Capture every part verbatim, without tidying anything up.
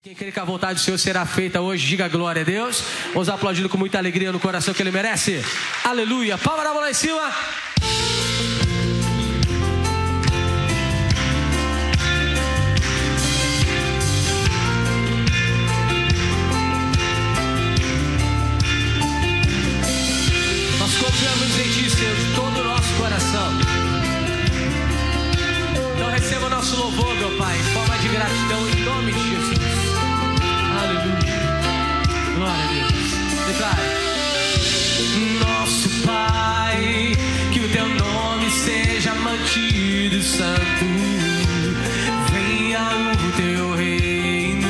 Quem crê que a vontade do Senhor será feita hoje, diga glória a Deus. Vamos aplaudir com muita alegria no coração que Ele merece. Aleluia. Palma na mão lá em cima. Nós confiamos em Ti, Senhor, de todo o nosso coração. Então receba o nosso louvor, meu Pai, em forma de gratidão, em nome de Jesus. Aleluia. Glória a Deus. Declare. Nosso Pai, que o Teu nome seja mantido santo. Venha o Teu reino.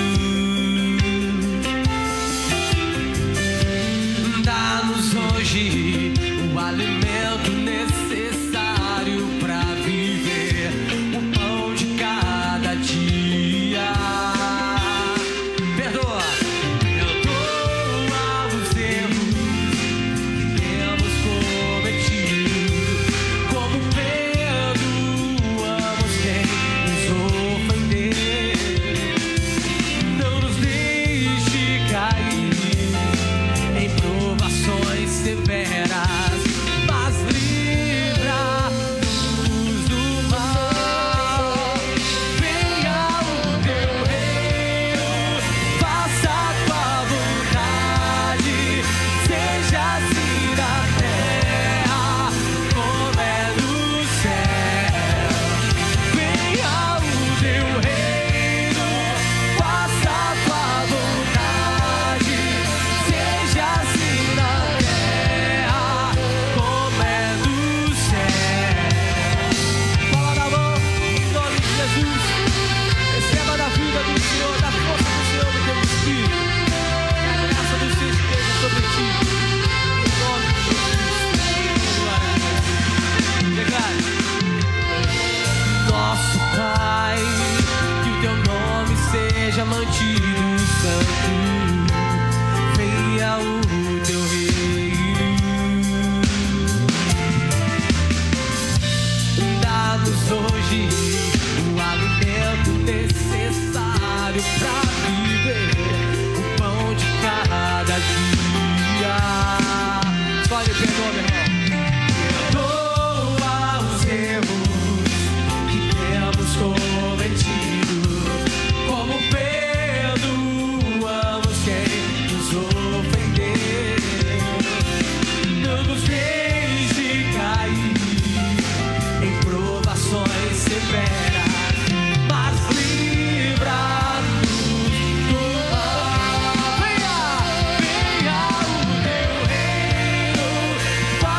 Dá-nos hoje o alimento necessário para viver, o pão de cada dia. Perdoa, perdoa os erros que temos cometido, como perdoamos quem nos ofender. Não nos deixe cair em provações severas, mas livra-nos do mal. Venha o Teu reino, faça a Tua vontade, seja assim na terra como é no céu. Venha o Teu reino, faça a Tua vontade, seja assim na terra como é no céu. Fala na mão, em nome de Jesus. Receba da vida do Senhor, da força do Senhor, do Teu Espírito. Que a graça do Senhor esteja sobre ti. Em nome de Jesus. Glória a Deus. Declare. Nosso Pai, que o Teu nome seja mantido santo. Venha o Teu reino. Dá-nos hoje o alimento necessário para viver, o pão de cada dia. Só Ele perdoa, meu irmão. Perdoa os erros que temos cometido, como perdoamos quem nos ofender. Não nos deixe cair em provações severas, mas livra-nos do mal. Venha, venha o Teu reino,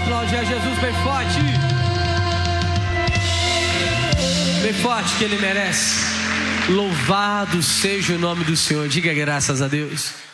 aplaudir a Jesus bem forte. Bem forte, que Ele merece. Louvado seja o nome do Senhor. Diga graças a Deus.